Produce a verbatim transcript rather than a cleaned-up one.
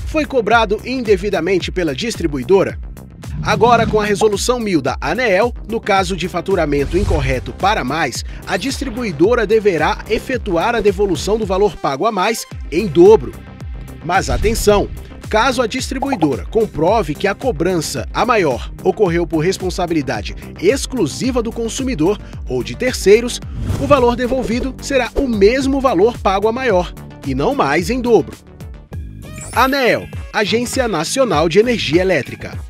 foi cobrado indevidamente pela distribuidora? Agora, com a Resolução mil da ANEEL, no caso de faturamento incorreto para mais, a distribuidora deverá efetuar a devolução do valor pago a mais em dobro. Mas atenção! Caso a distribuidora comprove que a cobrança a maior ocorreu por responsabilidade exclusiva do consumidor ou de terceiros, o valor devolvido será o mesmo valor pago a maior, e não mais em dobro. ANEEL, Agência Nacional de Energia Elétrica.